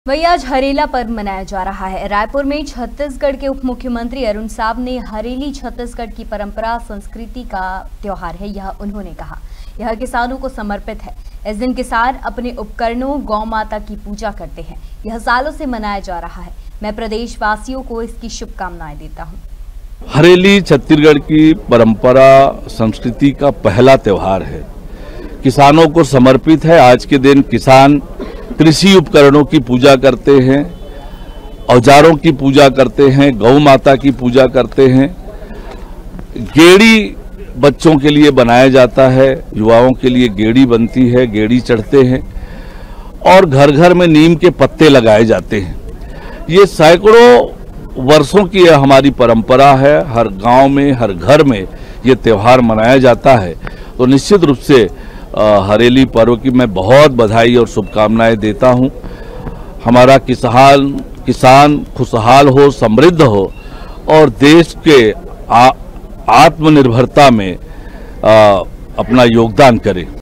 वही आज हरेला पर्व मनाया जा रहा है। रायपुर में छत्तीसगढ़ के उप मुख्यमंत्री अरुण साव ने हरेली छत्तीसगढ़ की परंपरा संस्कृति का त्योहार है, यह उन्होंने कहा। यह किसानों को समर्पित है। इस दिन किसान अपने उपकरणों गौ माता की पूजा करते हैं। यह सालों से मनाया जा रहा है। मैं प्रदेशवासियों को इसकी शुभकामनाएं देता हूँ। हरेली छत्तीसगढ़ की परंपरा संस्कृति का पहला त्योहार है। किसानों को समर्पित है। आज के दिन किसान कृषि उपकरणों की पूजा करते हैं, औजारों की पूजा करते हैं, गौ माता की पूजा करते हैं। गेड़ी बच्चों के लिए बनाया जाता है, युवाओं के लिए गेड़ी बनती है, गेड़ी चढ़ते हैं और घर घर में नीम के पत्ते लगाए जाते हैं। ये सैकड़ों वर्षों की हमारी परंपरा है। हर गांव में, हर घर में ये त्योहार मनाया जाता है। तो निश्चित रूप से हरेली पर्व की मैं बहुत बधाई और शुभकामनाएं देता हूं। हमारा किसान खुशहाल हो, समृद्ध हो और देश के आत्मनिर्भरता में अपना योगदान करे।